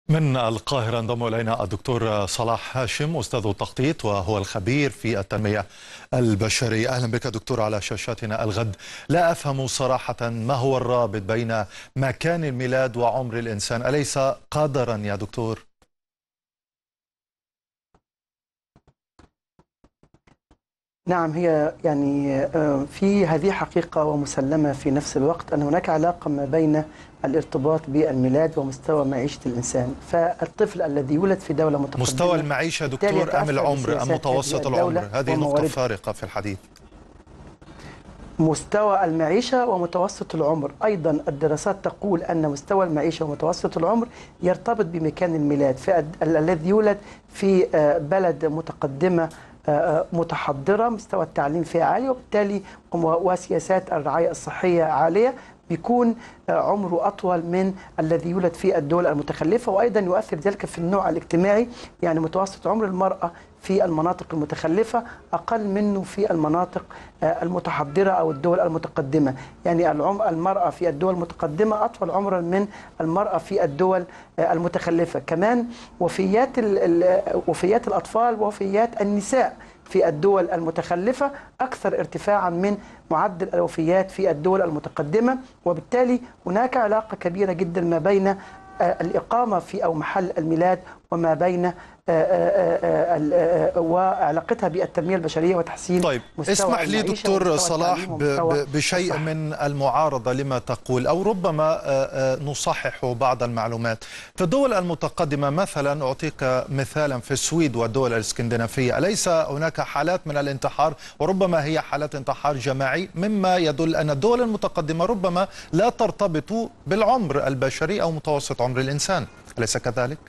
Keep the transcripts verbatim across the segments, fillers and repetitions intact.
من القاهرة انضم إلينا الدكتور صلاح هاشم أستاذ التخطيط وهو الخبير في التنمية البشرية. أهلا بك دكتور على شاشاتنا الغد. لا أفهم صراحة ما هو الرابط بين مكان الميلاد وعمر الإنسان، أليس قدرا يا دكتور؟ نعم، هي يعني في هذه حقيقة ومسلمة في نفس الوقت أن هناك علاقة ما بين الارتباط بالميلاد ومستوى معيشة الإنسان. فالطفل الذي يولد في دولة متقدمة، مستوى المعيشة دكتور أم العمر أم متوسط العمر؟ هذه نقطة فارقة في الحديث. مستوى المعيشة ومتوسط العمر. أيضا الدراسات تقول أن مستوى المعيشة ومتوسط العمر يرتبط بمكان الميلاد. فالذي يولد في بلد متقدمة متحضرة، مستوى التعليم فيها عالي، وبالتالي وسياسات الرعاية الصحية عالية، بيكون عمره أطول من الذي يولد في الدول المتخلفة. وأيضا يؤثر ذلك في النوع الاجتماعي، يعني متوسط عمر المرأة في المناطق المتخلفة أقل منه في المناطق المتحضرة أو الدول المتقدمة. يعني المرأة في الدول المتقدمة أطول عمرا من المرأة في الدول المتخلفة. كمان وفيات وفيات الأطفال ووفيات النساء في الدول المتخلفة أكثر ارتفاعا من معدل الوفيات في الدول المتقدمة. وبالتالي هناك علاقة كبيرة جدا ما بين الإقامة في أو محل الميلاد وما بين وعلاقتها بالتنمية البشرية وتحسين طيب مستوى اسمح لي دكتور صلاح بشيء الصحة. من المعارضة لما تقول، أو ربما نصحح بعض المعلومات. في الدول المتقدمة مثلا، أعطيك مثالا في السويد والدول الاسكندنافية، أليس هناك حالات من الانتحار، وربما هي حالات انتحار جماعي، مما يدل أن الدول المتقدمة ربما لا ترتبط بالعمر البشري أو متوسط عمر الإنسان، أليس كذلك؟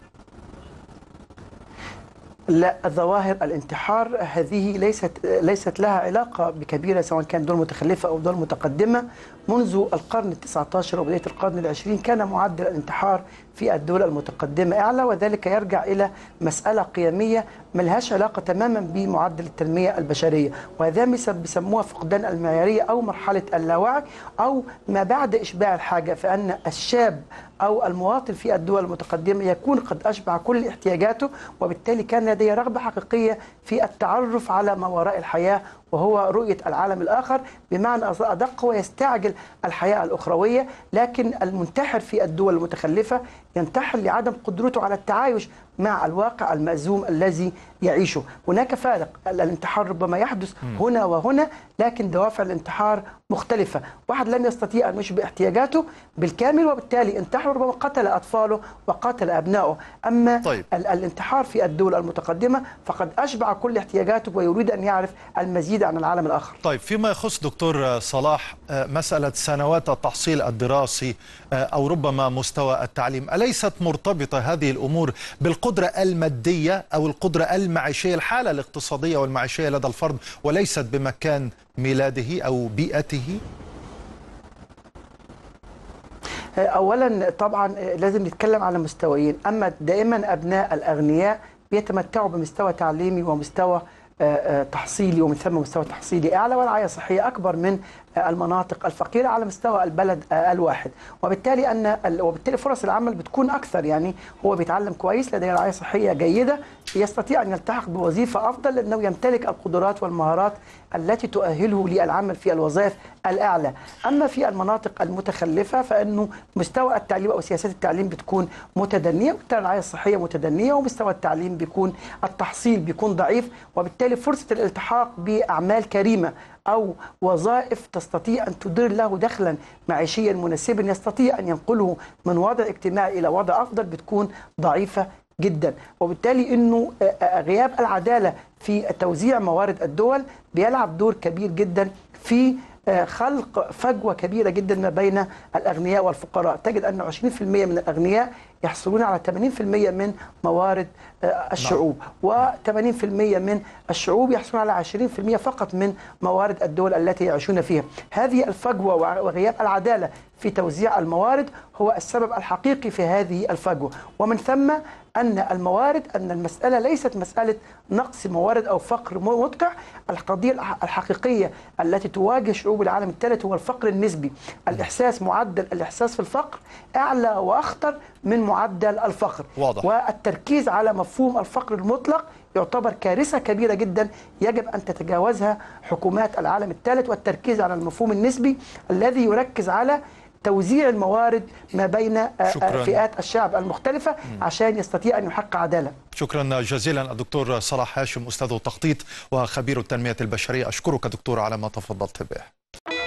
لا، ظواهر الانتحار هذه ليست ليست لها علاقة بكبيرة سواء كان دول متخلفة أو دول متقدمة. منذ القرن التاسع عشر وبداية القرن العشرين كان معدل الانتحار في الدول المتقدمة أعلى، وذلك يرجع إلى مسألة قيمية ملهاش علاقة تماما بمعدل التنمية البشرية، وهذا بيسموها فقدان المعيارية أو مرحلة اللاوعي أو ما بعد إشباع الحاجة. فأن الشاب أو المواطن في الدول المتقدمة يكون قد أشبع كل احتياجاته، وبالتالي كان لديه رغبة حقيقية في التعرف على ما وراء الحياة، وهو رؤية العالم الآخر بمعنى أدق، ويستعجل الحياة الأخروية. لكن المنتحر في الدول المتخلفة ينتحر لعدم قدرته على التعايش مع الواقع المأزوم الذي يعيشه. هناك فارق، الانتحار ربما يحدث هنا وهنا، لكن دوافع الانتحار مختلفة. واحد لم يستطيع أن يشبع احتياجاته بالكامل وبالتالي انتحر، ربما قتل أطفاله وقتل أبنائه. أما طيب. الانتحار في الدول المتقدمة فقد أشبع كل احتياجاته ويريد أن يعرف المزيد عن العالم الآخر. طيب، فيما يخص دكتور صلاح مسألة سنوات التحصيل الدراسي أو ربما مستوى التعليم، أليست مرتبطة هذه الأمور بالقدرة المادية أو القدرة المعيشية، الحالة الاقتصادية والمعيشية لدى الفرد، وليست بمكان ميلاده أو بيئته؟ أولا طبعا لازم نتكلم على مستويين. أما دائما أبناء الأغنياء بيتمتعوا بمستوى تعليمي ومستوى تحصيلي ومن ثم مستوى تحصيلي أعلى ورعاية صحية أكبر من المناطق الفقيرة على مستوى البلد الواحد، وبالتالي أن وبالتالي فرص العمل بتكون أكثر. يعني هو بيتعلم كويس، لديه رعاية صحية جيدة، يستطيع أن يلتحق بوظيفة أفضل لأنه يمتلك القدرات والمهارات التي تؤهله للعمل في الوظائف الأعلى. أما في المناطق المتخلفة فإنه مستوى التعليم أو سياسات التعليم بتكون متدنية، وبالتالي الرعاية الصحية متدنية، ومستوى التعليم بيكون التحصيل بيكون ضعيف، وبالتالي فرصة الالتحاق بأعمال كريمة أو وظائف تستطيع أن تدير له دخلا معيشيا مناسبا يستطيع أن ينقله من وضع اجتماعي إلى وضع أفضل بتكون ضعيفة جدا. وبالتالي أنه غياب العدالة في توزيع موارد الدول بيلعب دور كبير جدا في خلق فجوة كبيرة جدا ما بين الأغنياء والفقراء. تجد أن عشرين بالمئة من الأغنياء يحصلون على ثمانين بالمئة من موارد الشعوب، وثمانين بالمئة من الشعوب يحصلون على عشرين بالمئة فقط من موارد الدول التي يعيشون فيها. هذه الفجوة وغياب العدالة في توزيع الموارد هو السبب الحقيقي في هذه الفجوة. ومن ثم أن الموارد أن المسألة ليست مسألة نقص موارد أو فقر مدقع. القضية الحقيقية التي تواجه شعوب العالم الثالث هو الفقر النسبي. الإحساس معدل الإحساس في الفقر أعلى وأخطر من معدل الفقر. واضح. والتركيز على مفهوم الفقر المطلق يعتبر كارثة كبيرة جدا يجب أن تتجاوزها حكومات العالم الثالث، والتركيز على المفهوم النسبي الذي يركز على توزيع الموارد ما بين شكراً. فئات الشعب المختلفة عشان يستطيع أن يحقق عدالة. شكرا جزيلا الدكتور صلاح هاشم، أستاذ التخطيط وخبير التنمية البشرية. أشكرك دكتور على ما تفضلت به.